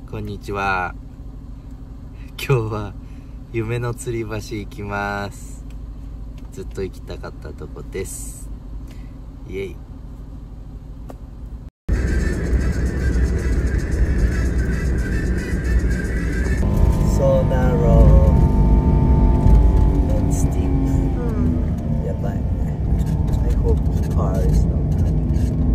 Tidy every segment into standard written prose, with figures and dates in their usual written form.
こんにちは。今日は夢の吊り橋行きます。ずっと行きたかったとこです。イエイ。So narrow and steep. やばい。I hope the car is not coming.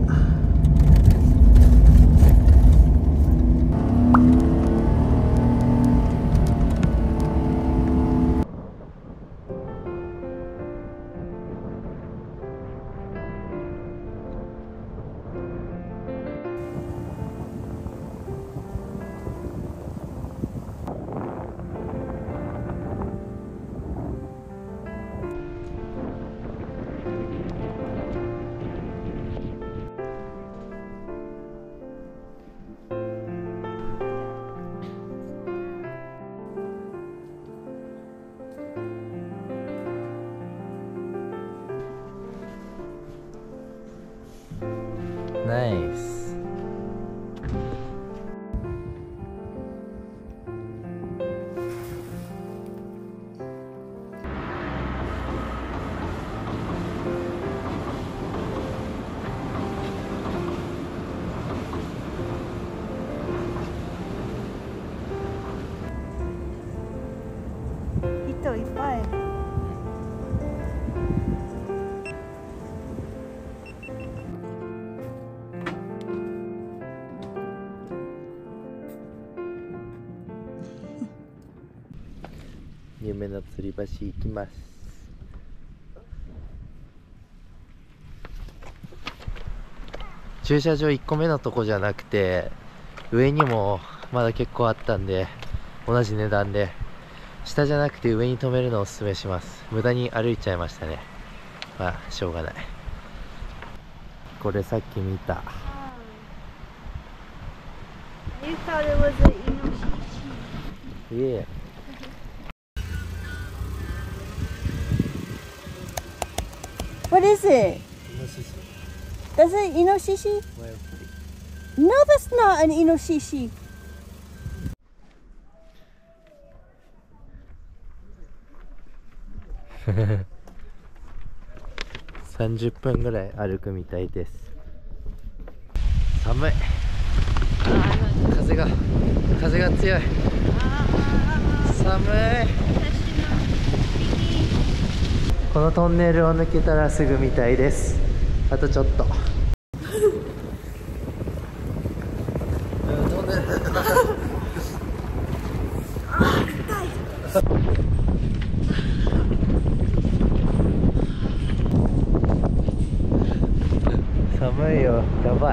Nice. Ito, ipay. 夢の吊り橋行きます。駐車場1個目のとこじゃなくて上にもまだ結構あったんで、同じ値段で下じゃなくて上に止めるのをおすすめします。無駄に歩いちゃいましたね。まあしょうがない。これさっき見た。 You thought it was an inoshishi. Yeah. What is it? That's an inoshishi? No, that's not an inoshishi. ?30 分ぐらい歩くみたいです。寒い。風が強い。寒い。このトンネルを抜けたらすぐみたいです。あとちょっと。トンネル寒いよ、やばい。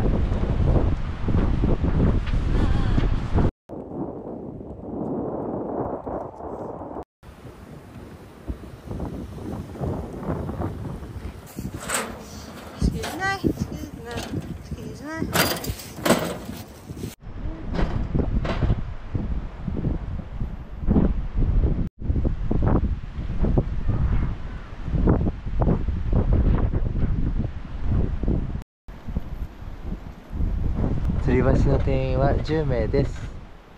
吊り橋の定員は10名です。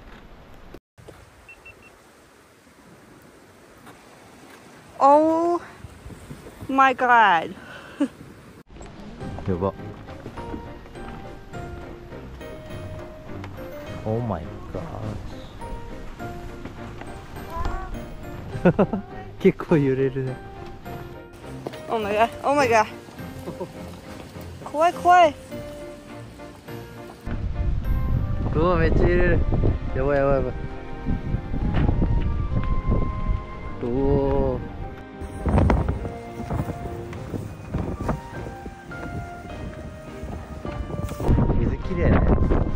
Oh my god. やば。Oh my gosh. 結構揺れるね。 Oh my god. Oh my god. 怖い怖い。 うわ、めっちゃ揺れる。やばいやばいやばい。おお。水きれいね。めっ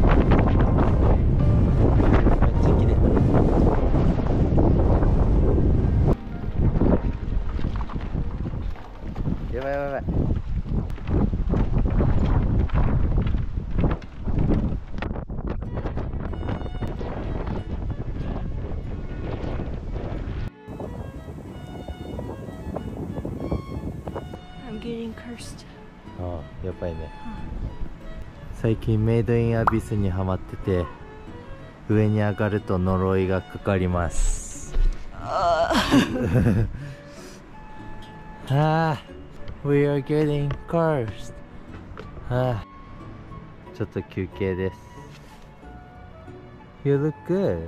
ちゃきれい。やばいやばいやばい。 getting cursed. ああ、やっぱりね。最近メイドインアビスにハマってて、 上に上がると呪いがかかります。We are getting cursed. ちょっと休憩です。You look good.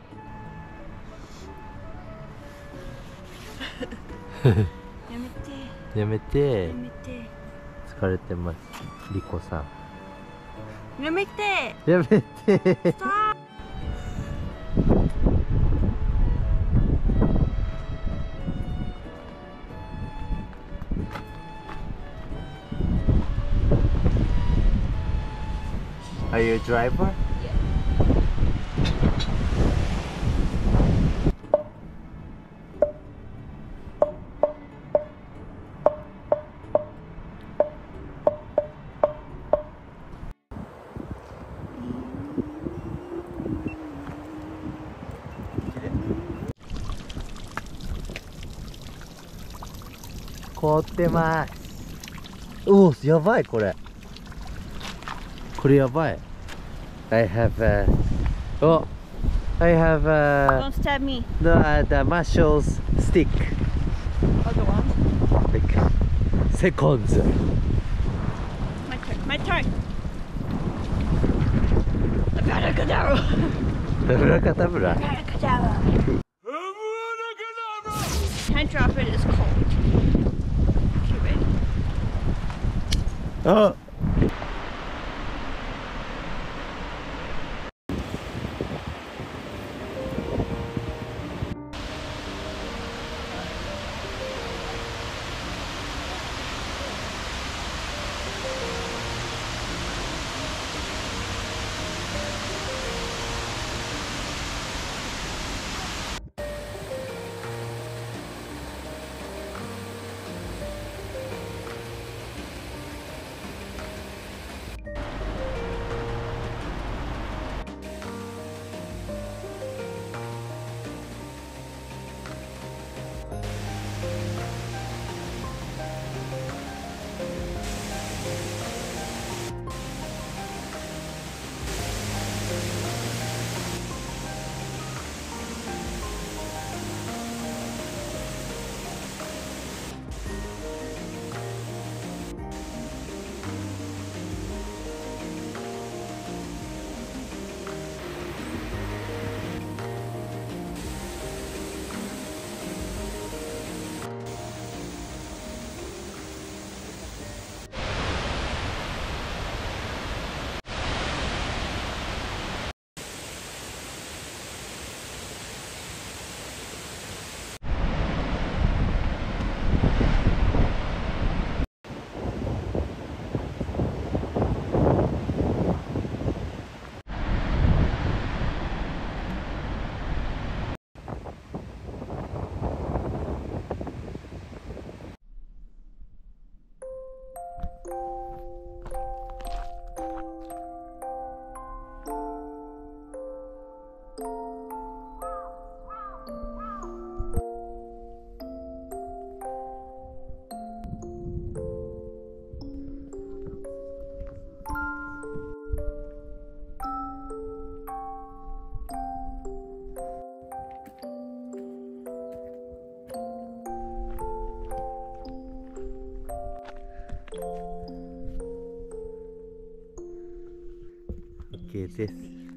やめて。 やめて。 やめて。 疲れてます。リコさん。 やめて。 やめて。Are you a driver? Yeah. 凍ってます。おお、やばいこれ。これやばい。I have oh, I have Don't stab me. the muscles stick. Other one. Like seconds. My turn. My turn. Abracadabra. Abracadabra. Abracadabra. Can't drop it. It's cold. Okay, ready? Oh. OK です。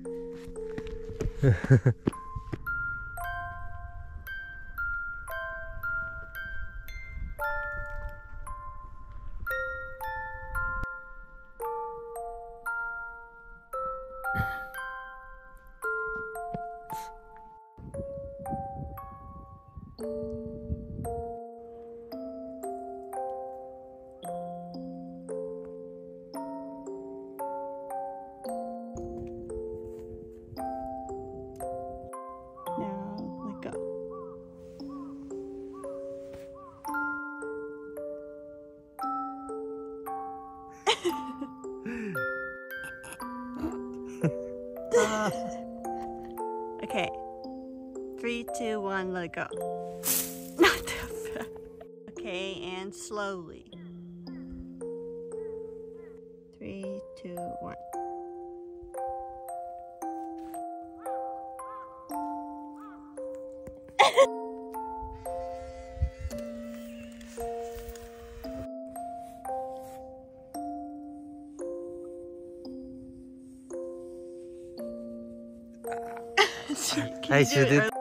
Now let go. Okay. 3, 2, 1, let it go. Not that fast. Okay, and slowly. 3, 2, 1. Can はい、 you do it 終了。